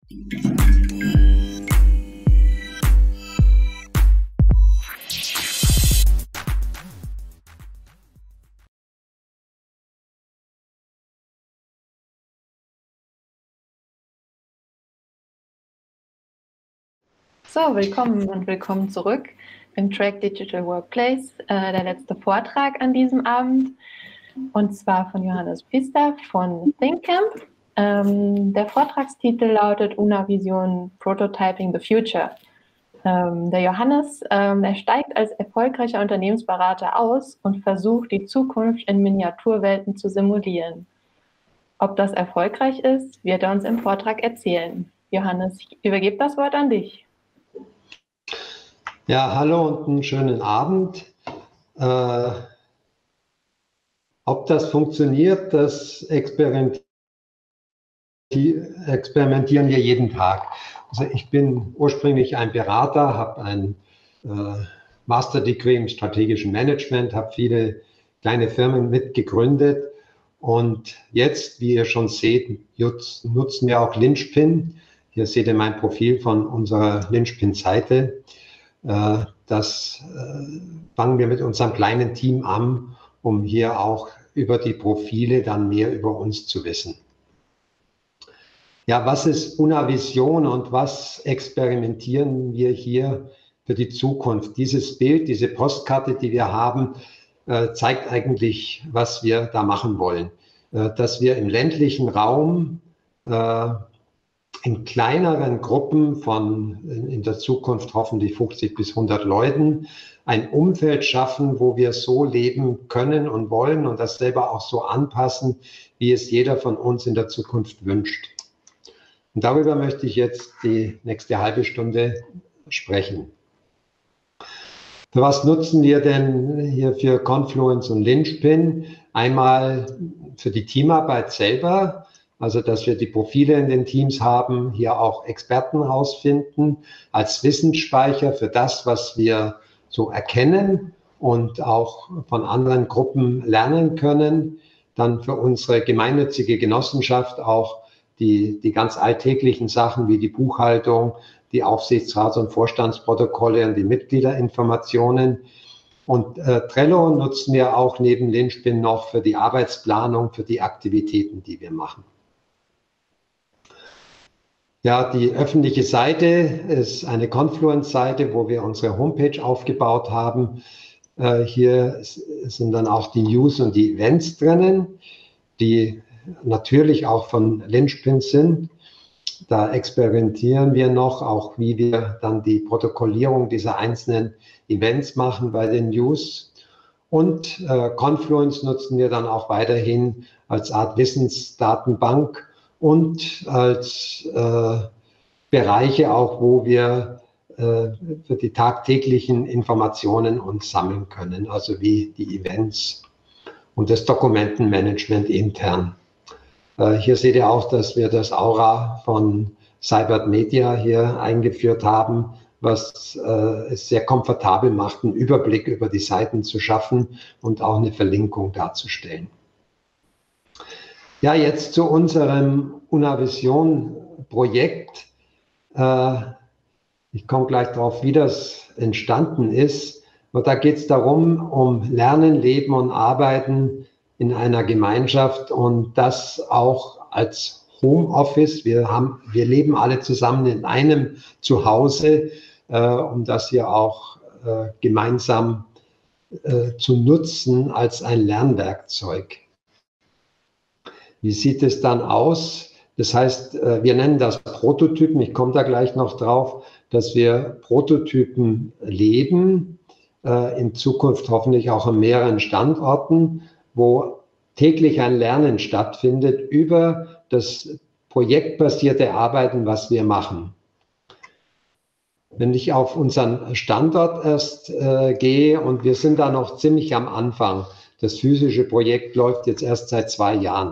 So, willkommen und willkommen zurück im Track Digital Workplace, der letzte Vortrag an diesem Abend, und zwar von Johannes Pfister von ThinkCamp. Der Vortragstitel lautet Una-Vision Prototyping the Future. Der Johannes, er steigt als erfolgreicher Unternehmensberater aus und versucht, die Zukunft in Miniaturwelten zu simulieren. Ob das erfolgreich ist, wird er uns im Vortrag erzählen. Johannes, ich übergebe das Wort an dich. Ja, hallo und einen schönen Abend. Ob das funktioniert, das experimentieren wir jeden Tag. Also ich bin ursprünglich ein Berater, habe ein Master Degree im strategischen Management, habe viele kleine Firmen mitgegründet und jetzt, wie ihr schon seht, nutzen wir auch Linchpin. Hier seht ihr mein Profil von unserer Linchpin-Seite. Das fangen wir mit unserem kleinen Team an, um hier auch über die Profile dann mehr über uns zu wissen. Ja, was ist Una-Vision und was experimentieren wir hier für die Zukunft? Dieses Bild, diese Postkarte, die wir haben, zeigt eigentlich, was wir da machen wollen. Dass wir im ländlichen Raum in kleineren Gruppen von in der Zukunft hoffentlich 50 bis 100 Leuten ein Umfeld schaffen, wo wir so leben können und wollen und das selber auch so anpassen, wie es jeder von uns in der Zukunft wünscht. Und darüber möchte ich jetzt die nächste halbe Stunde sprechen. Für was nutzen wir denn hier für Confluence und Linchpin? Einmal für die Teamarbeit selber, also dass wir die Profile in den Teams haben, hier auch Experten rausfinden, als Wissensspeicher für das, was wir so erkennen und auch von anderen Gruppen lernen können. Dann für unsere gemeinnützige Genossenschaft auch die ganz alltäglichen Sachen wie die Buchhaltung, die Aufsichtsrats- und Vorstandsprotokolle und die Mitgliederinformationen. Und Trello nutzen wir auch neben Linchpin noch für die Arbeitsplanung, für die Aktivitäten, die wir machen. Ja, die öffentliche Seite ist eine Confluence-Seite, wo wir unsere Homepage aufgebaut haben. Hier sind dann auch die News und die Events drinnen, die natürlich auch von Linchpin sind. Da experimentieren wir noch, auch wie wir dann die Protokollierung dieser einzelnen Events machen bei den News. Und Confluence nutzen wir dann auch weiterhin als Art Wissensdatenbank und als Bereiche auch, wo wir für die tagtäglichen Informationen uns sammeln können, also wie die Events und das Dokumentenmanagement intern. Hier seht ihr auch, dass wir das Aura von Cybert Media hier eingeführt haben, was es sehr komfortabel macht, einen Überblick über die Seiten zu schaffen und auch eine Verlinkung darzustellen. Ja, jetzt zu unserem Una-Vision-Projekt. Ich komme gleich darauf, wie das entstanden ist. Und da geht es darum, um Lernen, Leben und Arbeiten in einer Gemeinschaft und das auch als Homeoffice. Wir leben alle zusammen in einem Zuhause, um das hier auch gemeinsam zu nutzen als ein Lernwerkzeug. Wie sieht es dann aus? Das heißt, wir nennen das Prototypen. Ich komme da gleich noch drauf, dass wir Prototypen leben, in Zukunft hoffentlich auch an mehreren Standorten, wo täglich ein Lernen stattfindet über das projektbasierte Arbeiten, was wir machen. Wenn ich auf unseren Standort erst gehe, und wir sind da noch ziemlich am Anfang, das physische Projekt läuft jetzt erst seit 2 Jahren,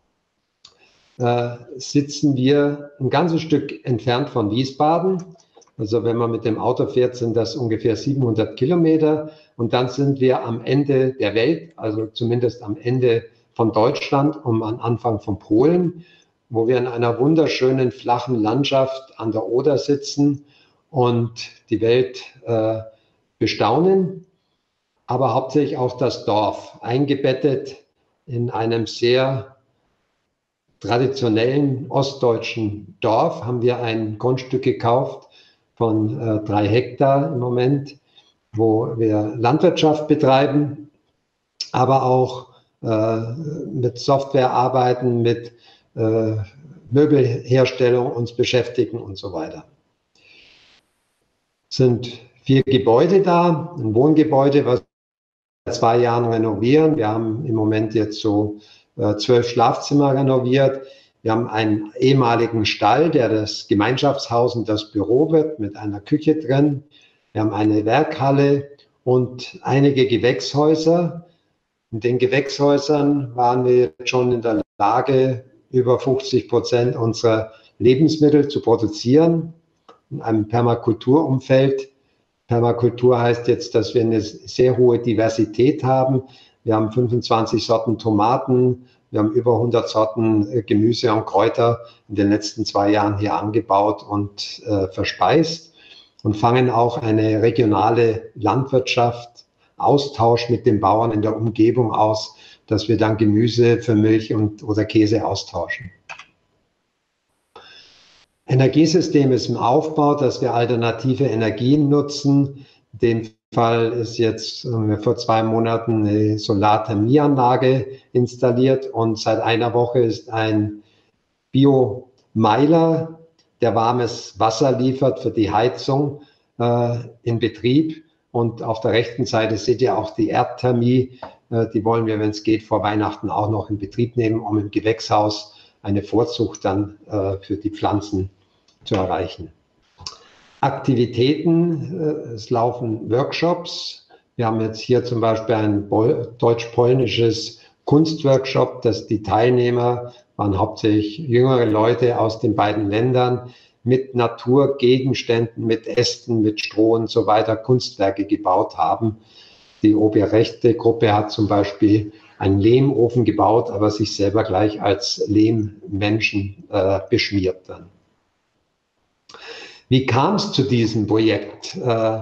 sitzen wir ein ganzes Stück entfernt von Wiesbaden. Also wenn man mit dem Auto fährt, sind das ungefähr 700 Kilometer. Und dann sind wir am Ende der Welt, also zumindest am Ende von Deutschland und am Anfang von Polen, wo wir in einer wunderschönen flachen Landschaft an der Oder sitzen und die Welt bestaunen, aber hauptsächlich auch das Dorf, eingebettet in einem sehr traditionellen ostdeutschen Dorf, haben wir ein Grundstück gekauft von 3 Hektar im Moment, wo wir Landwirtschaft betreiben, aber auch mit Software arbeiten, mit Möbelherstellung uns beschäftigen und so weiter. Es sind 4 Gebäude da, ein Wohngebäude, was wir seit 2 Jahren renovieren. Wir haben im Moment jetzt so 12 Schlafzimmer renoviert. Wir haben einen ehemaligen Stall, der das Gemeinschaftshaus und das Büro wird, mit einer Küche drin. Wir haben eine Werkhalle und einige Gewächshäuser. In den Gewächshäusern waren wir schon in der Lage, über 50% unserer Lebensmittel zu produzieren in einem Permakulturumfeld. Permakultur heißt jetzt, dass wir eine sehr hohe Diversität haben. Wir haben 25 Sorten Tomaten, wir haben über 100 Sorten Gemüse und Kräuter in den letzten 2 Jahren hier angebaut und verspeist und fangen auch eine regionale Landwirtschaft, Austausch mit den Bauern in der Umgebung aus, dass wir dann Gemüse für Milch oder Käse austauschen. Energiesystem ist im Aufbau, dass wir alternative Energien nutzen. In dem Fall ist jetzt vor 2 Monaten eine Solarthermieanlage installiert und seit einer Woche ist ein Biomeiler, der warmes Wasser liefert für die Heizung, in Betrieb. Und auf der rechten Seite seht ihr auch die Erdthermie. Die wollen wir, wenn es geht, vor Weihnachten auch noch in Betrieb nehmen, um im Gewächshaus eine Vorzucht dann für die Pflanzen zu erreichen. Aktivitäten, es laufen Workshops. Wir haben jetzt hier zum Beispiel ein deutsch-polnisches Kunstworkshop, dass die Teilnehmer waren hauptsächlich jüngere Leute aus den beiden Ländern, mit Naturgegenständen, mit Ästen, mit Stroh und so weiter Kunstwerke gebaut haben. Die obere rechte Gruppe hat zum Beispiel einen Lehmofen gebaut, aber sich selber gleich als Lehmmenschen beschmiert dann. Wie kam es zu diesem Projekt?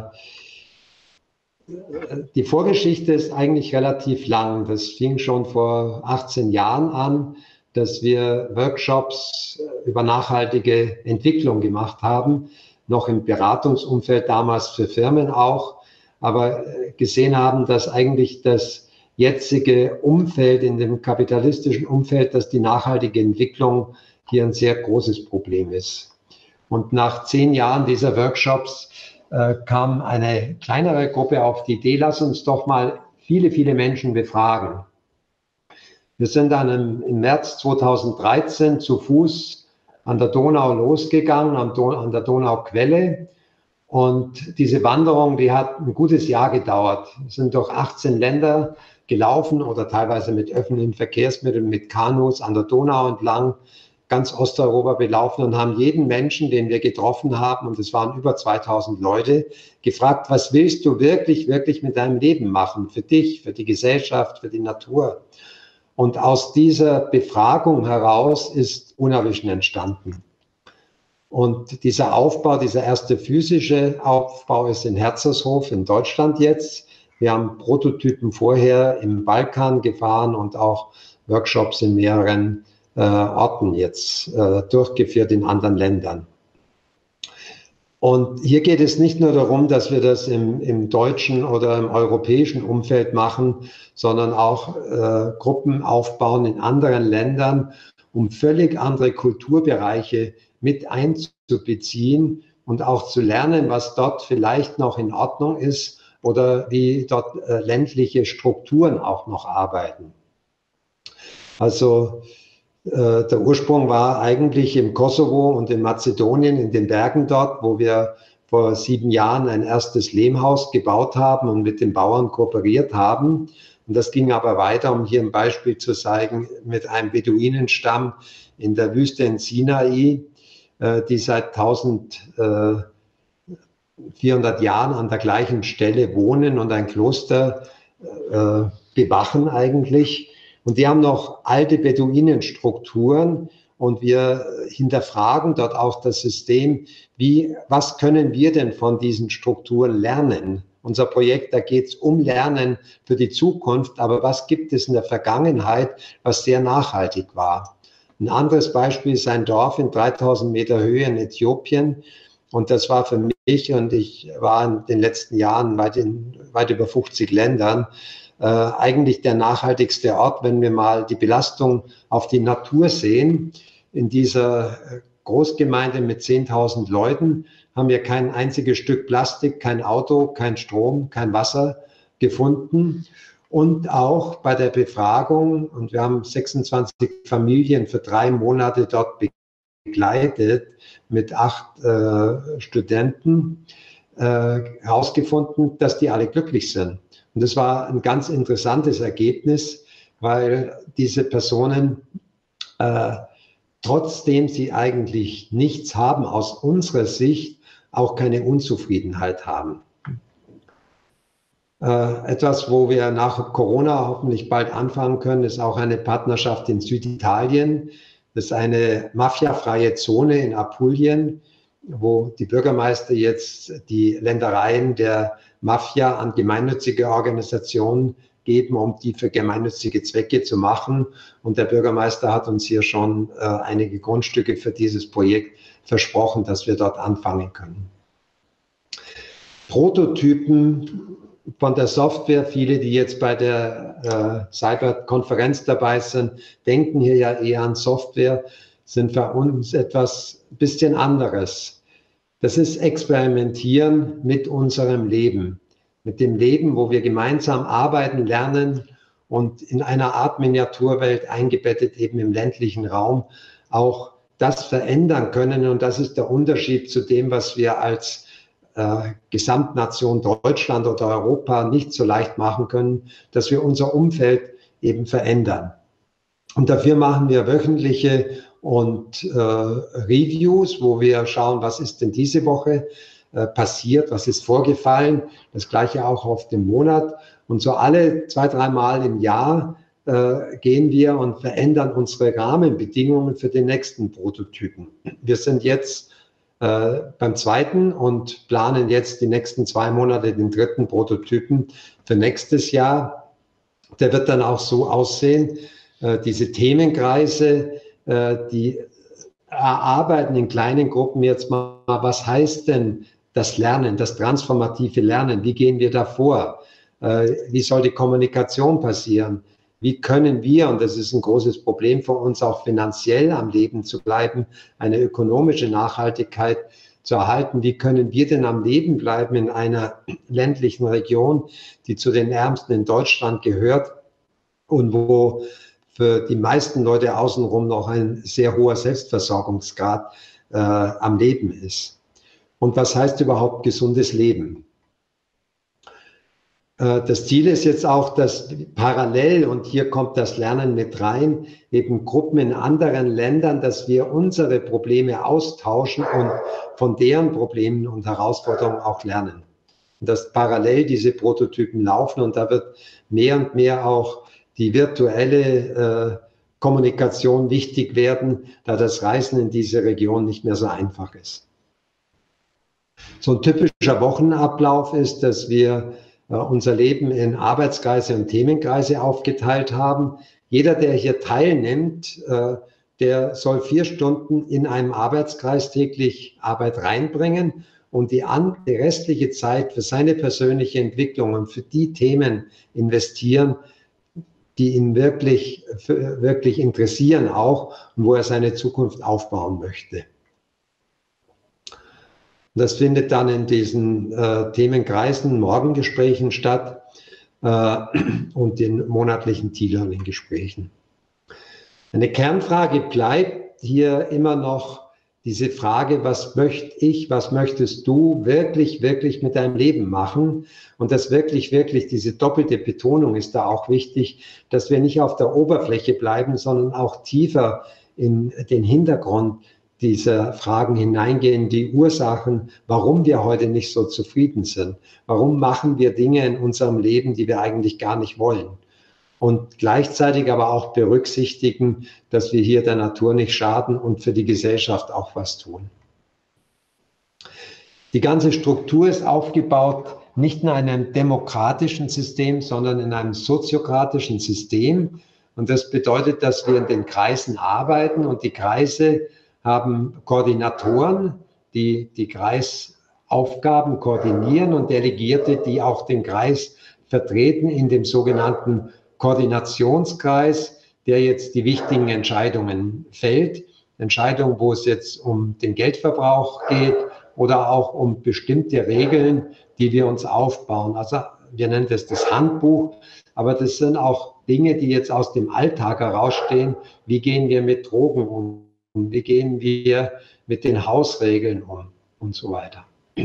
Die Vorgeschichte ist eigentlich relativ lang. Das fing schon vor 18 Jahren an, dass wir Workshops über nachhaltige Entwicklung gemacht haben, noch im Beratungsumfeld damals für Firmen auch, aber gesehen haben, dass eigentlich das jetzige Umfeld, in dem kapitalistischen Umfeld, dass die nachhaltige Entwicklung hier ein sehr großes Problem ist. Und nach 10 Jahren dieser Workshops kam eine kleinere Gruppe auf die Idee, lass uns doch mal viele Menschen befragen. Wir sind dann im März 2013 zu Fuß an der Donau losgegangen, an der Donauquelle. Und diese Wanderung, die hat ein gutes Jahr gedauert. Wir sind durch 18 Länder gelaufen oder teilweise mit öffentlichen Verkehrsmitteln, mit Kanus an der Donau entlang, ganz Osteuropa belaufen und haben jeden Menschen, den wir getroffen haben, und es waren über 2000 Leute, gefragt, was willst du wirklich mit deinem Leben machen? Für dich, für die Gesellschaft, für die Natur? Und aus dieser Befragung heraus ist Unavision entstanden. Und dieser Aufbau, dieser erste physische Aufbau ist in Herzershof in Deutschland jetzt. Wir haben Prototypen vorher im Balkan gefahren und auch Workshops in mehreren Orten jetzt durchgeführt in anderen Ländern. Und hier geht es nicht nur darum, dass wir das im deutschen oder im europäischen Umfeld machen, sondern auch Gruppen aufbauen in anderen Ländern, um völlig andere Kulturbereiche mit einzubeziehen und auch zu lernen, was dort vielleicht noch in Ordnung ist oder wie dort ländliche Strukturen auch noch arbeiten. Also der Ursprung war eigentlich im Kosovo und in Mazedonien, in den Bergen dort, wo wir vor 7 Jahren ein erstes Lehmhaus gebaut haben und mit den Bauern kooperiert haben. Und das ging aber weiter, um hier ein Beispiel zu zeigen, mit einem Beduinenstamm in der Wüste in Sinai, die seit 1400 Jahren an der gleichen Stelle wohnen und ein Kloster bewachen eigentlich. Und die haben noch alte Beduinenstrukturen und wir hinterfragen dort auch das System, was können wir denn von diesen Strukturen lernen? Unser Projekt, da geht es um Lernen für die Zukunft, aber was gibt es in der Vergangenheit, was sehr nachhaltig war? Ein anderes Beispiel ist ein Dorf in 3000 Meter Höhe in Äthiopien. Und das war für mich, und ich war in den letzten Jahren weit über 50 Ländern, eigentlich der nachhaltigste Ort, wenn wir mal die Belastung auf die Natur sehen. In dieser Großgemeinde mit 10.000 Leuten haben wir kein einziges Stück Plastik, kein Auto, kein Strom, kein Wasser gefunden. Und auch bei der Befragung, und wir haben 26 Familien für 3 Monate dort begleitet mit 8 Studenten, herausgefunden, dass die alle glücklich sind. Und das war ein ganz interessantes Ergebnis, weil diese Personen, trotzdem sie eigentlich nichts haben, aus unserer Sicht auch keine Unzufriedenheit haben. Etwas, wo wir nach Corona hoffentlich bald anfangen können, ist auch eine Partnerschaft in Süditalien. Das ist eine mafiafreie Zone in Apulien, wo die Bürgermeister jetzt die Ländereien der Mafia an gemeinnützige Organisationen geben, um die für gemeinnützige Zwecke zu machen. Und der Bürgermeister hat uns hier schon einige Grundstücke für dieses Projekt versprochen, dass wir dort anfangen können. Prototypen von der Software, viele, die jetzt bei der Cyber-Konferenz dabei sind, denken hier ja eher an Software, sind für uns etwas ein bisschen anderes. Das ist Experimentieren mit unserem Leben, mit dem Leben, wo wir gemeinsam arbeiten, lernen und in einer Art Miniaturwelt eingebettet eben im ländlichen Raum auch das verändern können. Und das ist der Unterschied zu dem, was wir als Gesamtnation Deutschland oder Europa nicht so leicht machen können, dass wir unser Umfeld eben verändern. Und dafür machen wir wöchentliche und Reviews, wo wir schauen, was ist denn diese Woche passiert, was ist vorgefallen, das gleiche auch auf den Monat. Und so alle 2, 3 Mal im Jahr gehen wir und verändern unsere Rahmenbedingungen für den nächsten Prototypen. Wir sind jetzt beim 2. und planen jetzt die nächsten 2 Monate den 3. Prototypen für nächstes Jahr. Der wird dann auch so aussehen, diese Themenkreise, die erarbeiten in kleinen Gruppen jetzt mal, was heißt denn das Lernen, das transformative Lernen, wie gehen wir da vor, wie soll die Kommunikation passieren, wie können wir, und das ist ein großes Problem für uns, auch finanziell am Leben zu bleiben, eine ökonomische Nachhaltigkeit zu erhalten, wie können wir denn am Leben bleiben in einer ländlichen Region, die zu den ärmsten in Deutschland gehört und wo für die meisten Leute außenrum noch ein sehr hoher Selbstversorgungsgrad am Leben ist. Und was heißt überhaupt gesundes Leben? Das Ziel ist jetzt auch, dass parallel, und hier kommt das Lernen mit rein, eben Gruppen in anderen Ländern, dass wir unsere Probleme austauschen und von deren Problemen und Herausforderungen auch lernen. Und dass parallel diese Prototypen laufen und da wird mehr und mehr auch die virtuelle Kommunikation wichtig werden, da das Reisen in diese Region nicht mehr so einfach ist. So ein typischer Wochenablauf ist, dass wir unser Leben in Arbeitskreise und Themenkreise aufgeteilt haben. Jeder, der hier teilnimmt, der soll 4 Stunden in einem Arbeitskreis täglich Arbeit reinbringen und die restliche Zeit für seine persönliche Entwicklung und für die Themen investieren, die ihn wirklich interessieren auch und wo er seine Zukunft aufbauen möchte. Das findet dann in diesen Themenkreisen, Morgengesprächen statt und den monatlichen T-Learning-Gesprächen. Eine Kernfrage bleibt hier immer noch diese Frage, was möchte ich, was möchtest du wirklich mit deinem Leben machen? Und das wirklich, diese doppelte Betonung ist da auch wichtig, dass wir nicht auf der Oberfläche bleiben, sondern auch tiefer in den Hintergrund dieser Fragen hineingehen, die Ursachen, warum wir heute nicht so zufrieden sind. Warum machen wir Dinge in unserem Leben, die wir eigentlich gar nicht wollen? und gleichzeitig aber auch berücksichtigen, dass wir hier der Natur nicht schaden und für die Gesellschaft auch was tun. Die ganze Struktur ist aufgebaut nicht in einem demokratischen System, sondern in einem soziokratischen System. Und das bedeutet, dass wir in den Kreisen arbeiten und die Kreise haben Koordinatoren, die die Kreisaufgaben koordinieren und Delegierte, die auch den Kreis vertreten in dem sogenannten Koordinationskreis, der jetzt die wichtigen Entscheidungen fällt. Entscheidungen, wo es jetzt um den Geldverbrauch geht oder auch um bestimmte Regeln, die wir uns aufbauen. Also wir nennen das Handbuch, aber das sind auch Dinge, die jetzt aus dem Alltag herausstehen. Wie gehen wir mit Drogen um? Wie gehen wir mit den Hausregeln um? Und so weiter.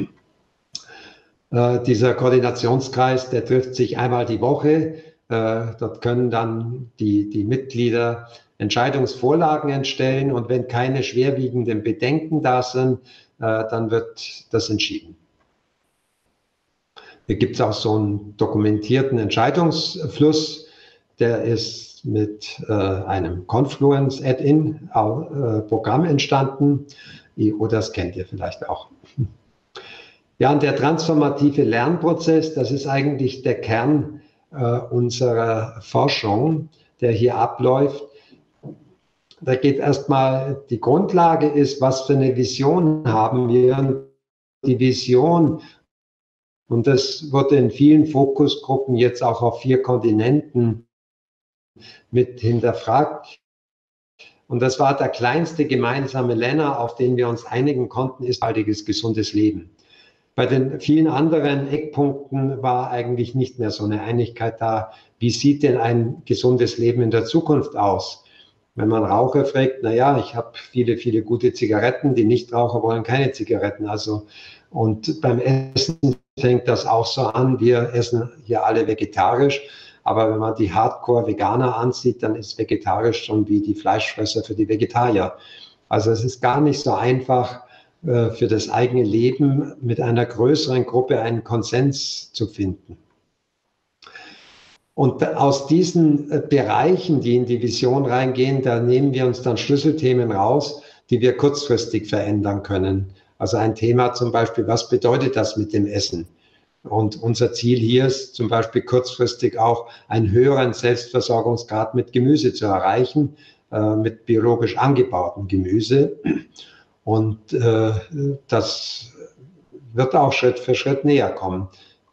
Dieser Koordinationskreis, der trifft sich einmal die Woche. Dort können dann die Mitglieder Entscheidungsvorlagen entstellen und wenn keine schwerwiegenden Bedenken da sind, dann wird das entschieden. Hier gibt es auch so einen dokumentierten Entscheidungsfluss, der ist mit einem Confluence Add-in-Programm entstanden. Das kennt ihr vielleicht auch. Ja, und der transformative Lernprozess, das ist eigentlich der Kern unserer Forschung, der hier abläuft. Da geht erstmal, die Grundlage ist, was für eine Vision haben wir. Die Vision, und das wurde in vielen Fokusgruppen jetzt auch auf 4 Kontinenten mit hinterfragt. Und das war der kleinste gemeinsame Nenner, auf den wir uns einigen konnten, ist nachhaltiges, gesundes Leben. Bei den vielen anderen Eckpunkten war eigentlich nicht mehr so eine Einigkeit da. Wie sieht denn ein gesundes Leben in der Zukunft aus? Wenn man Raucher fragt, naja, ich habe viele, viele gute Zigaretten, die Nichtraucher wollen keine Zigaretten. Also, und beim Essen fängt das auch so an, wir essen hier alle vegetarisch, aber wenn man die Hardcore-Veganer ansieht, dann ist vegetarisch schon wie die Fleischfresser für die Vegetarier. Also es ist gar nicht so einfach, für das eigene Leben mit einer größeren Gruppe einen Konsens zu finden. Und aus diesen Bereichen, die in die Vision reingehen, da nehmen wir uns dann Schlüsselthemen raus, die wir kurzfristig verändern können. Also ein Thema zum Beispiel, was bedeutet das mit dem Essen? Und unser Ziel hier ist zum Beispiel kurzfristig auch einen höheren Selbstversorgungsgrad mit Gemüse zu erreichen, mit biologisch angebautem Gemüse. Und das wird auch Schritt für Schritt näher kommen.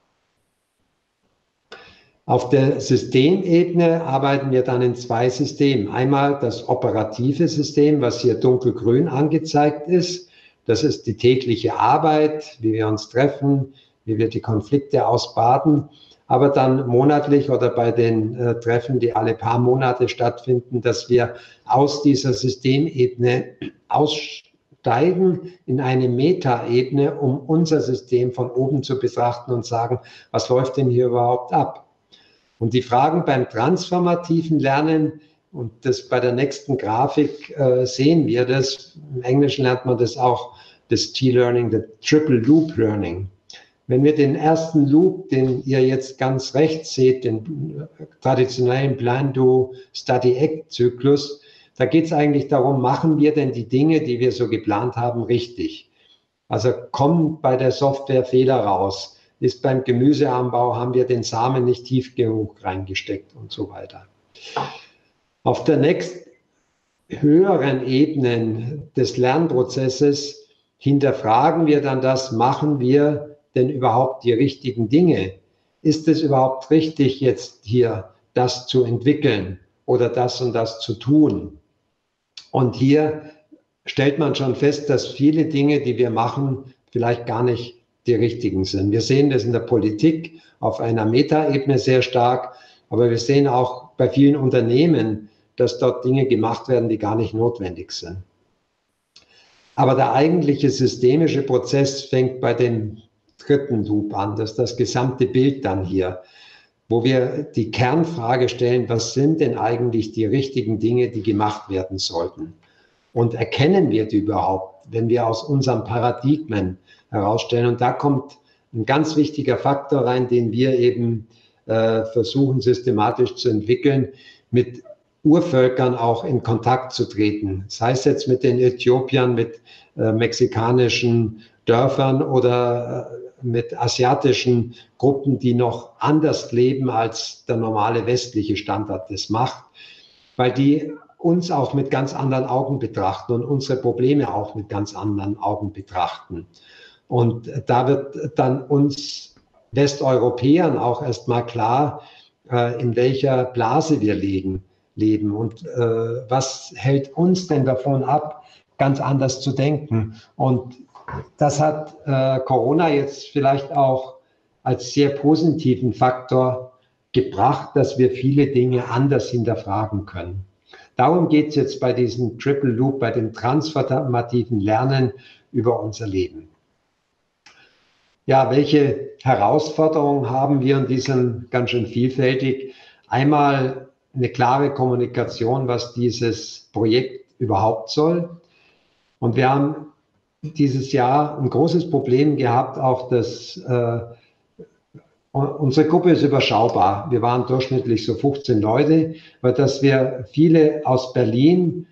Auf der Systemebene arbeiten wir dann in 2 Systemen. Einmal das operative System, was hier dunkelgrün angezeigt ist. Das ist die tägliche Arbeit, wie wir uns treffen, wie wir die Konflikte ausbaden. Aber dann monatlich oder bei den Treffen, die alle paar Monate stattfinden, dass wir aus dieser Systemebene aussteigen in eine Metaebene, um unser System von oben zu betrachten und sagen, was läuft denn hier überhaupt ab? Und die Fragen beim transformativen Lernen, und das bei der nächsten Grafik sehen wir das, im Englischen lernt man das auch, das T-Learning, das Triple Loop Learning. Wenn wir den ersten Loop, den ihr jetzt ganz rechts seht, den traditionellen Plan-Do-Study-Act-Zyklus, da geht es eigentlich darum, machen wir denn die Dinge, die wir so geplant haben, richtig? Also kommen bei der Software Fehler raus? Ist beim Gemüseanbau, haben wir den Samen nicht tief genug reingesteckt und so weiter. Auf der nächsten höheren Ebenen des Lernprozesses hinterfragen wir dann das, machen wir denn überhaupt die richtigen Dinge? Ist es überhaupt richtig, jetzt hier das zu entwickeln oder das und das zu tun? Und hier stellt man schon fest, dass viele Dinge, die wir machen, vielleicht gar nicht die richtigen sind. Wir sehen das in der Politik auf einer Metaebene sehr stark, aber wir sehen auch bei vielen Unternehmen, dass dort Dinge gemacht werden, die gar nicht notwendig sind. Aber der eigentliche systemische Prozess fängt bei dem 3. Loop an, das ist das gesamte Bild dann hier, wo wir die Kernfrage stellen, was sind denn eigentlich die richtigen Dinge, die gemacht werden sollten? Und erkennen wir die überhaupt, wenn wir aus unseren Paradigmen herausstellen? Und da kommt ein ganz wichtiger Faktor rein, den wir eben versuchen systematisch zu entwickeln, mit Urvölkern auch in Kontakt zu treten. Das heißt jetzt mit den Äthiopiern, mit mexikanischen Dörfern oder mit asiatischen Gruppen, die noch anders leben, als der normale westliche Standard das macht, weil die uns auch mit ganz anderen Augen betrachten und unsere Probleme auch mit ganz anderen Augen betrachten. Und da wird dann uns Westeuropäern auch erstmal klar, in welcher Blase wir leben. Und was hält uns denn davon ab, ganz anders zu denken? Und das hat Corona jetzt vielleicht auch als sehr positiven Faktor gebracht, dass wir viele Dinge anders hinterfragen können. Darum geht es jetzt bei diesem Triple Loop, bei dem transformativen Lernen über unser Leben. Ja, welche Herausforderungen haben wir? Und die sind ganz schön vielfältig. Einmal eine klare Kommunikation, was dieses Projekt überhaupt soll. Und wir haben dieses Jahr ein großes Problem gehabt, auch dass unsere Gruppe ist überschaubar. Wir waren durchschnittlich so 15 Leute, weil dass wir viele aus Berlin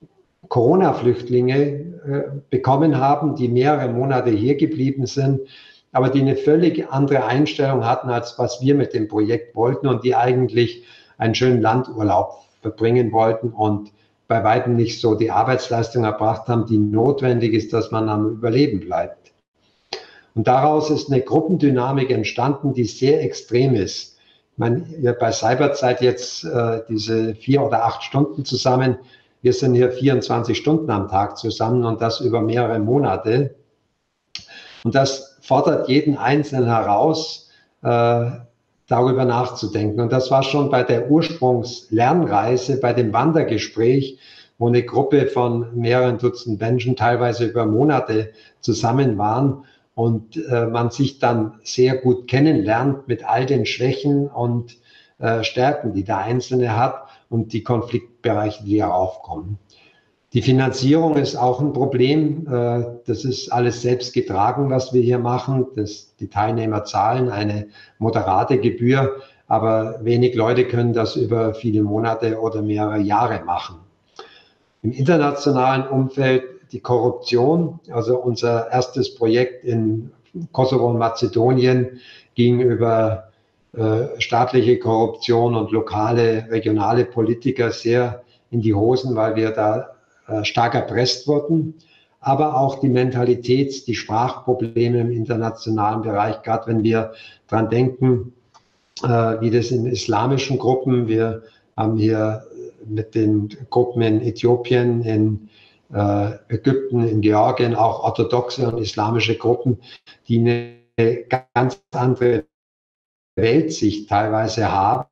Corona-Flüchtlinge bekommen haben, die mehrere Monate hier geblieben sind, aber die eine völlig andere Einstellung hatten, als was wir mit dem Projekt wollten und die eigentlich einen schönen Landurlaub verbringen wollten und bei weitem nicht so die Arbeitsleistung erbracht haben, die notwendig ist, dass man am Überleben bleibt. Und daraus ist eine Gruppendynamik entstanden, die sehr extrem ist. Ich meine, bei Cyberzeit jetzt diese 4 oder 8 Stunden zusammen. Wir sind hier 24 Stunden am Tag zusammen und das über mehrere Monate. Und das fordert jeden Einzelnen heraus, darüber nachzudenken. Und das war schon bei der Ursprungslernreise, bei dem Wandergespräch, wo eine Gruppe von mehreren Dutzend Menschen teilweise über Monate zusammen waren und man sich dann sehr gut kennenlernt mit all den Schwächen und Stärken, die der Einzelne hat und die Konfliktbereiche, die ja aufkommen. Die Finanzierung ist auch ein Problem. Das ist alles selbst getragen, was wir hier machen. Die Teilnehmer zahlen eine moderate Gebühr, aber wenig Leute können das über viele Monate oder mehrere Jahre machen. Im internationalen Umfeld die Korruption, also unser erstes Projekt in Kosovo und Mazedonien ging über staatliche Korruption und lokale, regionale Politiker sehr in die Hosen, weil wir da stark erpresst wurden, aber auch die Mentalität, die Sprachprobleme im internationalen Bereich, gerade wenn wir daran denken, wie das in islamischen Gruppen, wir haben hier mit den Gruppen in Äthiopien, in Ägypten, in Georgien auch orthodoxe und islamische Gruppen, die eine ganz andere Weltsicht teilweise haben,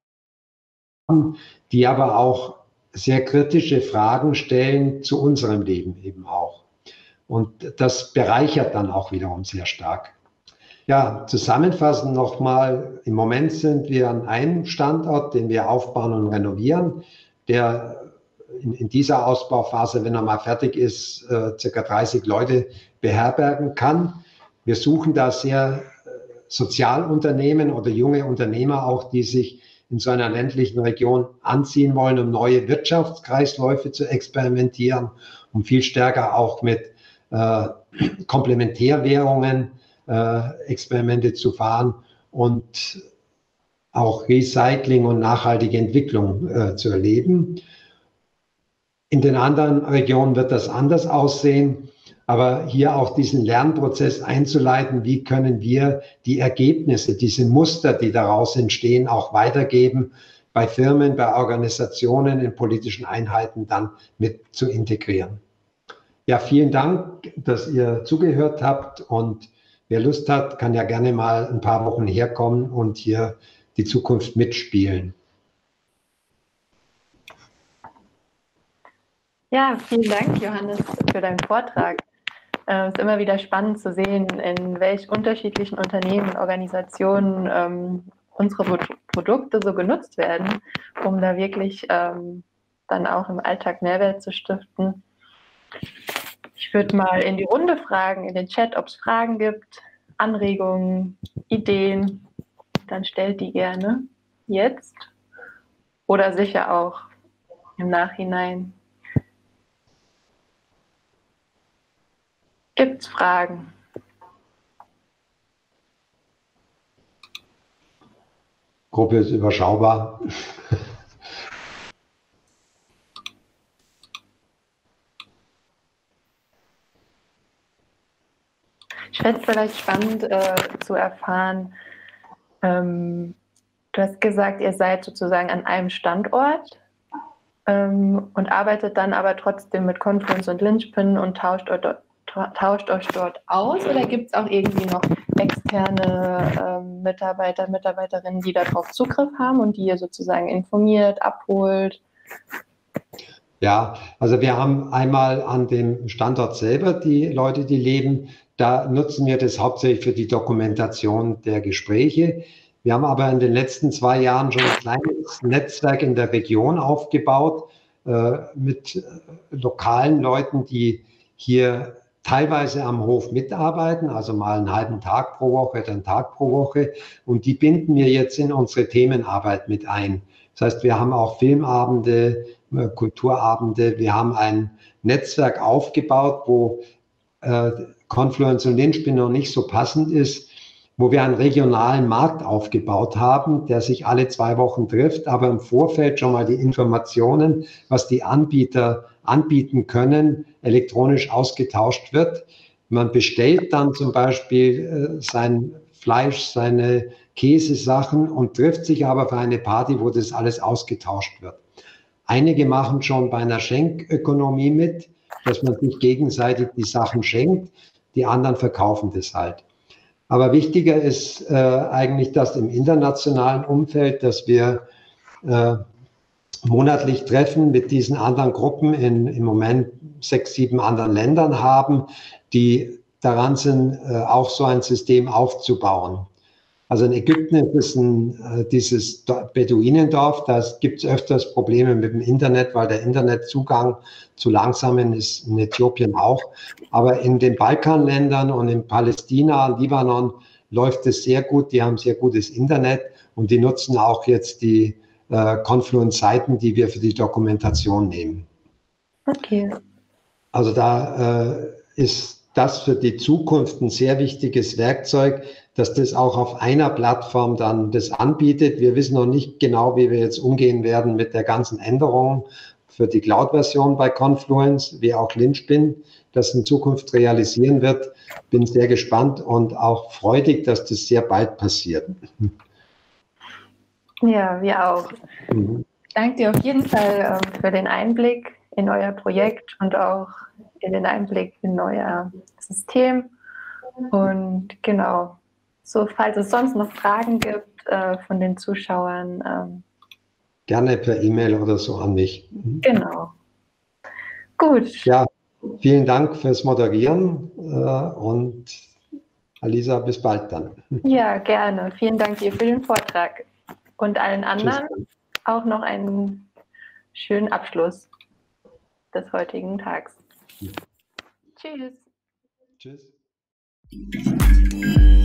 die aber auch sehr kritische Fragen stellen zu unserem Leben eben auch. Und das bereichert dann auch wiederum sehr stark. Ja, zusammenfassend nochmal, im Moment sind wir an einem Standort, den wir aufbauen und renovieren, der in dieser Ausbauphase, wenn er mal fertig ist, ca. 30 Leute beherbergen kann. Wir suchen da sehr Sozialunternehmen oder junge Unternehmer auch, die sich in so einer ländlichen Region anziehen wollen, um neue Wirtschaftskreisläufe zu experimentieren, um viel stärker auch mit Komplementärwährungen Experimente zu fahren und auch Recycling und nachhaltige Entwicklung zu erleben. In den anderen Regionen wird das anders aussehen, aber hier auch diesen Lernprozess einzuleiten, wie können wir die Ergebnisse, diese Muster, die daraus entstehen, auch weitergeben, bei Firmen, bei Organisationen, in politischen Einheiten dann mit zu integrieren. Ja, vielen Dank, dass ihr zugehört habt und wer Lust hat, kann ja gerne mal ein paar Wochen herkommen und hier die Zukunft mitspielen. Ja, vielen Dank, Johannes, für deinen Vortrag. Es ist immer wieder spannend zu sehen, in welch unterschiedlichen Unternehmen und Organisationen unsere Produkte so genutzt werden, um da wirklich dann auch im Alltag Mehrwert zu stiften. Ich würde mal in die Runde fragen, in den Chat, ob es Fragen gibt, Anregungen, Ideen. Dann stellt die gerne. jetzt oder sicher auch im Nachhinein? Gibt es Fragen? Gruppe ist überschaubar. Ich fände es vielleicht spannend zu erfahren, du hast gesagt, ihr seid sozusagen an einem Standort und arbeitet dann aber trotzdem mit Confluence und Linchpin und tauscht euch dort aus, oder gibt es auch irgendwie noch externe Mitarbeiter, Mitarbeiterinnen, die darauf Zugriff haben und die ihr sozusagen informiert, abholt? Ja, also wir haben einmal an dem Standort selber die Leute, die leben. Da nutzen wir das hauptsächlich für die Dokumentation der Gespräche. Wir haben aber in den letzten 2 Jahren schon ein kleines Netzwerk in der Region aufgebaut mit lokalen Leuten, die hier teilweise am Hof mitarbeiten, also mal einen halben Tag pro Woche oder einen Tag pro Woche. Und die binden wir jetzt in unsere Themenarbeit mit ein. Das heißt, wir haben auch Filmabende, Kulturabende. Wir haben ein Netzwerk aufgebaut, wo Confluence und Linchpin noch nicht so passend ist, wo wir einen regionalen Markt aufgebaut haben, der sich alle 2 Wochen trifft, aber im Vorfeld schon mal die Informationen, was die Anbieter anbieten können, elektronisch ausgetauscht wird. Man bestellt dann zum Beispiel sein Fleisch, seine Käsesachen und trifft sich aber für eine Party, wo das alles ausgetauscht wird. Einige machen schon bei einer Schenkökonomie mit, dass man sich gegenseitig die Sachen schenkt, die anderen verkaufen das halt. Aber wichtiger ist eigentlich, dass im internationalen Umfeld, dass wir monatlich Treffen mit diesen anderen Gruppen in im Moment 6, 7 anderen Ländern haben, die daran sind, auch so ein System aufzubauen. Also in Ägypten ist es dieses Beduinendorf, da gibt es öfters Probleme mit dem Internet, weil der Internetzugang zu langsam ist, in Äthiopien auch. Aber in den Balkanländern und in Palästina, Libanon läuft es sehr gut, die haben sehr gutes Internet und die nutzen auch jetzt die Confluence-Seiten, die wir für die Dokumentation nehmen. Okay. Also da ist das für die Zukunft ein sehr wichtiges Werkzeug, dass das auch auf einer Plattform dann das anbietet. Wir wissen noch nicht genau, wie wir jetzt umgehen werden mit der ganzen Änderung für die Cloud-Version bei Confluence, wie auch Linchpin das in Zukunft realisieren wird. Bin sehr gespannt und auch freudig, dass das sehr bald passiert. Ja, wir auch. Ich danke dir auf jeden Fall für den Einblick in euer Projekt und auch in den Einblick in euer System. Und genau, so falls es sonst noch Fragen gibt von den Zuschauern. Gerne per E-Mail oder so an mich. Genau. Gut. Ja, vielen Dank fürs Moderieren und Alisa, bis bald dann. Ja, gerne. Vielen Dank dir für den Vortrag und allen anderen auch noch einen schönen Abschluss des heutigen Tags. Tschüss. Tschüss.